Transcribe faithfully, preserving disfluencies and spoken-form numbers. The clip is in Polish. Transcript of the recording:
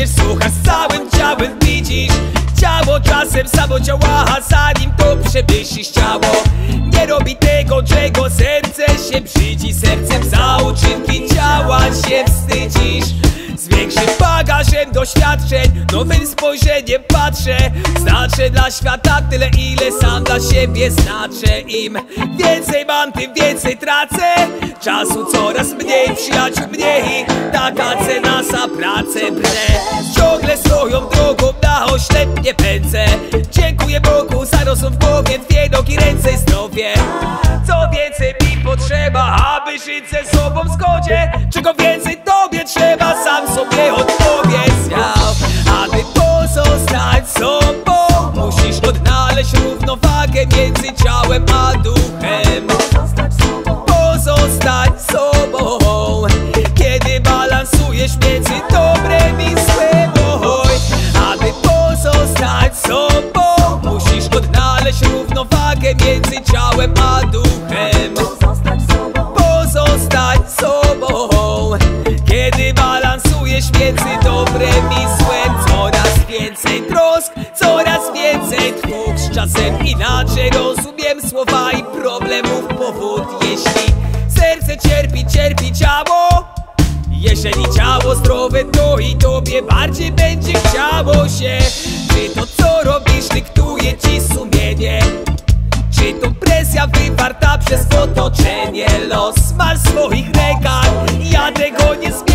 czujesz, słuchasz całym ciałem, widzisz ciało czasem samo działa, zanim to przemyślisz ciało. Nie robi tego, czego serce się brzydzi. Sercem za uczynki ciała się wstydzisz. Z większym bagażem doświadczeń, nowym spojrzeniem patrzę. Znaczę dla świata tyle, ile sam dla siebie znaczę. Im więcej mam, tym więcej tracę. Czasu coraz mniej, przyjaciół mniej. Taka cena za pracę brnę. Ciągle swoją drogą na oślep nie pędzę. Dziękuję Bogu za rozum w głowie, dwie nogi, ręce i zdrowie. Co więcej mi potrzeba, aby żyć ze sobą w zgodzie? Czego więcej tobie trzeba, sam sobie odpowiedz. Ja, aby pozostać sobą, musisz odnaleźć równowagę między ciałem a duchem. Pozostać sobą, kiedy balansujesz między dobrem i złem. Oj, aby pozostać sobą, musisz odnaleźć równowagę między ciałem a duchem. Pozostać sobą, kiedy balansujesz między dobrem i złem. Coraz więcej trosk, coraz więcej trwóg. Z czasem inaczej rozumiem słowa i problemów powód. Jeśli serce cierpi, cierpi ciało. Jeżeli ciało zdrowe, to i tobie bardziej będzie chciało się. Czy to co robisz dyktuje ci sumienie? Czy to presja wywarta przez otoczenie? Los masz w swoich rękach, ja tego nie zmienię.